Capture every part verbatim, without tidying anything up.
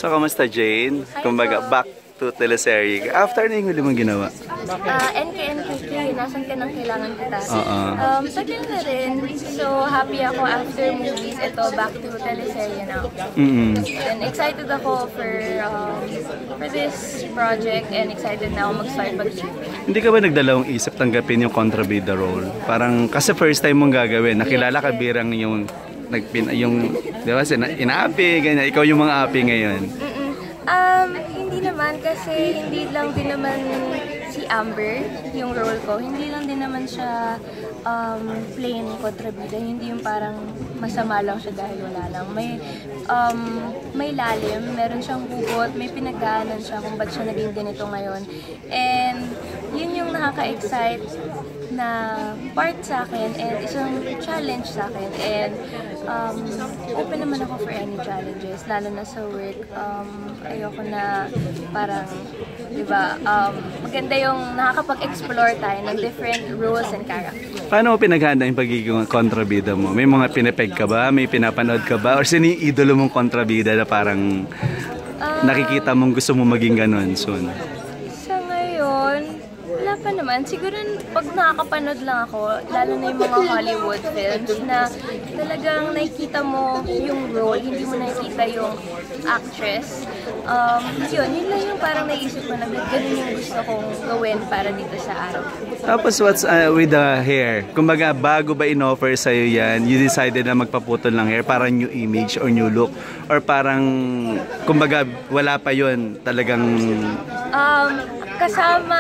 So, kamusta Jane? Hi Kumbaga, po. back to teleserye. After na yung huli mong ginawa? Uh, N K N K K, nasan ka nang kailangan kita? Uh-uh. Um, tagal na rin. So, happy ako after movies. Ito, back to teleserye na ako. Mm-hmm. And excited ako for um, for this project and excited na ako mag-start mag-shoot. Hindi ka ba nagdalawang isip tanggapin yung kontrabida role? Parang, kasi first time mong gagawin. Nakilala ka birang yung, nagpin, yung, di ba, inaapi, ganyan. Ikaw yung mga api ngayon. Mm-mm. Um, hindi naman kasi hindi lang din naman si Amber yung role ko. Hindi lang din naman siya um, plain kontrabida. Hindi yung parang masama lang siya dahil wala lang. May, um, may lalim, meron siyang hugot, may pinagdaanan siya kung ba't siya naging ganito ngayon. And yun yung nakaka-excite na part sa akin and isang challenge sa akin. And um, open naman ako for any challenges, lalo na sa work. Um, ayoko na parang, di ba, um, maganda yung nakakapag-explore tayo ng different roles and characters. Paano mo pinaghanda yung pagiging kontrabida mo? May mga pinapeg ka ba? May pinapanood ka ba? Or sino yung idolo mong kontrabida na parang uh, nakikita mong gusto mo maging ganun soon? Sa ngayon, wala pa naman. Siguro pag nakakapanood lang ako, lalo na yung mga Hollywood films na talagang nakikita mo yung role, hindi mo nakikita yung actress. Um, yun, yun lang yung parang naisip ko na ganun yung gusto kong gawin para dito sa araw. Tapos what's uh, with the hair? Kumbaga, bago ba in-offer sa'yo yan, you decided na magpaputol ng hair para new image or new look? Or parang, kumbaga, wala pa yun talagang... Um, kasama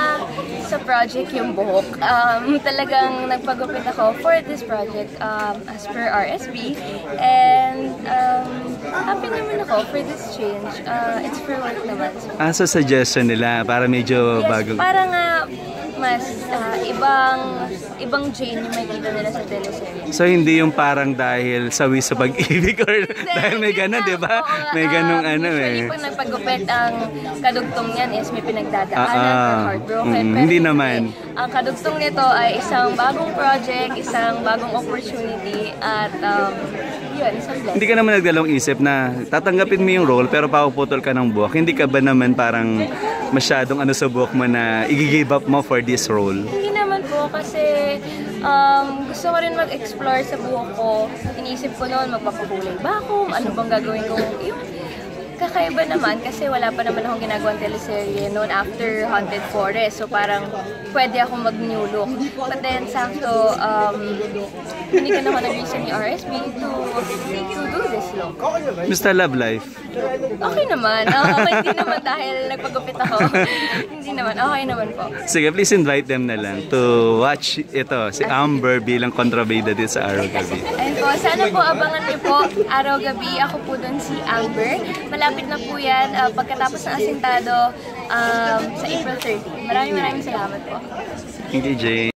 sa project yung buhok. Um, talagang nagpagupit ako for this project um, as per R S B. And um, happy naman ako for this change. Uh, it's for work naman. So, ah, so suggestion nila para medyo yes, bago. Para nga mas uh, ibang ibang Jane yung makikita nila sa teleserye. So hindi yung parang dahil sawi sa pag-ibig or dahil may gano'n, di ba? May ganong um, ano eh. Usually pag nagpagupit ang kadugtong niyan is may pinagdadaanan ah, ah, or heartbroken. mm, Pero hindi naman. Ang kadugtong nito ay isang bagong project, isang bagong opportunity at um, yun, isang blessing. Hindi ka naman nagdalawang isip na tatanggapin mo yung role pero papuputol ka ng buhok. Hindi ka ba naman parang masyadong ano sa buhok mo na i-give up mo for this role? Hindi naman po kasi um, gusto ko rin mag-explore sa buhok ko. Iniisip ko noon magpapakulay ba ako? Ano bang gagawin ko? Yun. Kakaiba naman kasi wala pa naman akong ginagawang teleserye noon after Haunted Forest. So parang pwede akong mag-new look. But then sakto, um, hindi ka naman nag-reason ni R S B to, to do this look. Mister Love Life? Okay naman. Uh, okay, hindi naman dahil nagpagupit ako. Hindi naman. Okay naman po. Sige, please invite them na lang to watch ito, si Amber bilang kontrabida din sa Araw Gabi. Ayun po, sana po abangan niyo po Araw Gabi. Ako po dun si Amber. Malapit na po yan uh, pagkatapos ng Asintado um, sa April thirtieth. Maraming maraming salamat po. Thank you, Jane.